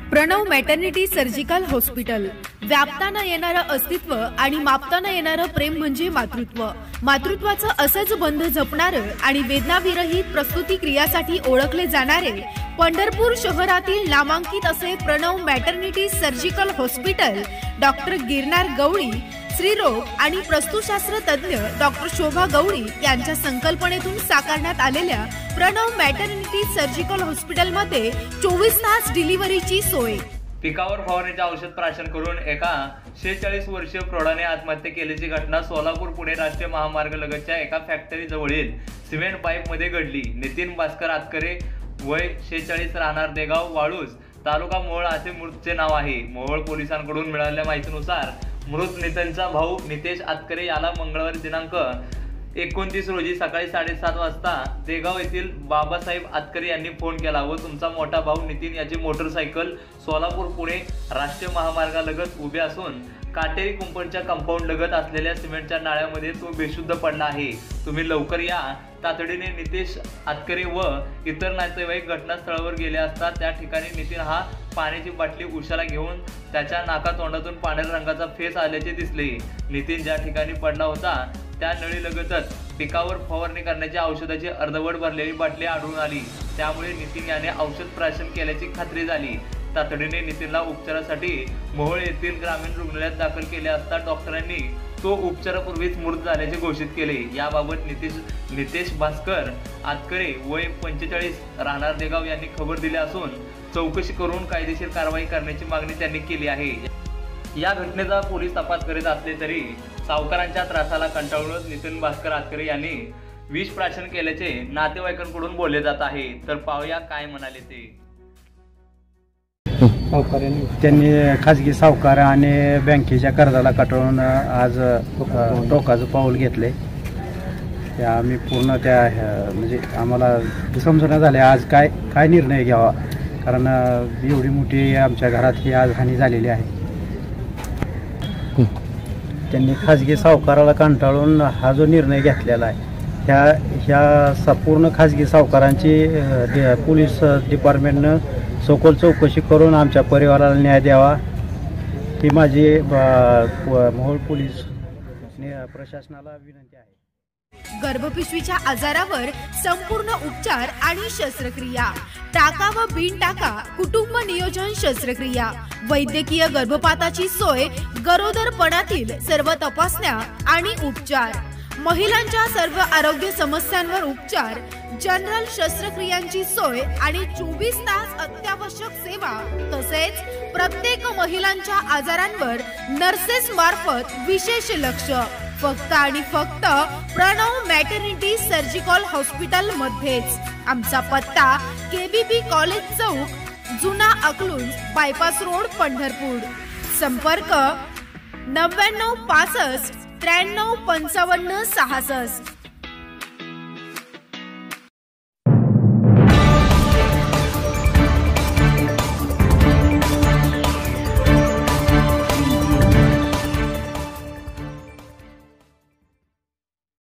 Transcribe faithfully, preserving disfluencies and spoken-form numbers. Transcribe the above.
Pranab maternity surgical hospital. व्यापताना येणारं अस्तित्व आणि मापताना येणारं प्रेम म्हणजे मातृत्व. मातृत्वाचं असंच बंध जपणारं आणि वेदनाविरहित प्रस्तुती क्रियासाठी ओळखले जाणारे पंढरपूर शहरातील नामांकित असे Pranav maternity surgical hospital doctor Girnar Gawali, स्त्रीरोग आणि प्रसूतीशास्त्र तज्ञ डॉक्टर शोभा गवळी यांच्या संकल्पनेतून साकारण्यात आलेल्या प्रणव मॅटर्निटी सर्जिकल हॉस्पिटलमध्ये चोवीस तास डिलिव्हरीची सोय. पिकावर फवारणीचे औषध प्राशन करून एका शेहेचाळीस वर्षीय प्रौढाने आत्महत्या केल्याची घटना सोलापूर पुणे राष्ट्रीय महामार्ग लगतच्या एका फॅक्टरी जवळील सिमेंट पाईप मध्ये घडली. नितीन भास्कर आतकरे, वय शेहेचाळीस, राहणार देगाव वाळूज, तालुका मोहोळ असे मृतचे नाव आहे. मोहोळ पोलिसांकडून मिळालेल्या माहितीनुसार मृत नितीनचा भाऊ नितेश आतकरे याला मंगळवारी दिनांक एकोणतीस रोजी सकाळी साडेसात वाजता देगाव येथील बाबासाहेब आतकरे यांनी फोन केला व तुमचा मोठा भाऊ नितीन याची मोटरसायकल सोलापूर पुणे राष्ट्रीय महामार्गालगत उभे असून काटेरी कुंपणच्या कंपाऊंड लगत असलेल्या सिमेंटच्या नाळ्यामध्ये तो बेशुद्ध पडला आहे. तुम्ही लवकर या. तातडीने नितेश आतकरे व इतर नातेवाईक घटनास्थळावर गेले असता त्या ठिकाणी नितीन हा पाण्याची बाटली उशाला घेऊन त्याच्या नाका तोंडातून पांढऱ्या रंगाचा फेस आल्याचे दिसले. नितीन ज्या ठिकाणी पडला होता त्या नळीलगतच पिकावर फवारणी करण्याची औषधाची अर्धवट भरलेली बाटली आढळून आली. त्यामुळे नितीन याने औषध प्राशन केल्याची खात्री झाली. तातडीने नितीनला उपचारासाठी मोहोळ येथील ग्रामीण रुग्णालयात दाखल केले असता डॉक्टरांनी तो उपचारापूर्वीच मृत झाल्याचे घोषित केले. याबाबत नितेश नितेश भास्कर आतकरे, वय पंचेचाळीस, राहणार देगाव यांनी खबर दिली असून चौकशी करून कायदेशीर कारवाई करण्याची मागणी त्यांनी केली आहे. या घटनेचा पोलीस तपास करीत असले तरी सावकारांच्या त्रासाला कंटाळूनच नितीन भास्कर आतकरे यांनी विष प्राशन केल्याचे नातेवाईकांकडून बोलले जात आहे. तर पाहूया काय म्हणाले ते. त्यांनी खाजगी सावकार आणि बँकेच्या कर्जाला कटाळून आज टोकाचं पाऊल घेतले. त्या आम्ही पूर्ण त्या म्हणजे आम्हाला समजून झाले आज काय काय निर्णय घ्यावा, कारण एवढी मोठी आमच्या घरात ही आज हानी झालेली आहे. त्यांनी खाजगी सावकाराला कंटाळून हा जो निर्णय घेतलेला आहे ह्या ह्या संपूर्ण खाजगी सावकारांची पोलीस डिपार्टमेंटनं सखोल चौकशी करून आमच्या परिवाराला न्याय द्यावा ही माझी मोहोळ पोलीस प्रशासनाला विनंती आहे. गर्भपिशवीच्या आजारावर संपूर्ण उपचार आणि शस्त्रक्रिया, टाका व बिन टाका कुटुंब नियोजन शस्त्रक्रिया, वैद्यकीय गर्भपाताची सोय, गरोदरपणातील सर्व तपासण्या आणि उपचार, महिलांच्या सर्व आरोग्य समस्यांवर उपचार, जनरल शस्त्रक्रियांची सोय आणि चोवीस तास अत्यावश्यक सेवा, तसेच प्रत्येक महिलांच्या आजारांवर नर्सेस मार्फत विशेष लक्ष. फक्त आणि फक्त प्रणव मॅटर्निटी सर्जिकल हॉस्पिटल मध्येच. आमचा पत्ता केबीपी कॉलेज चौक, जुना अकलूज बायपास रोड, पंढरपूर. संपर्क नव्याण्णव पासष्ट त्र्याण्णव पंचावन्न सहासष्ट.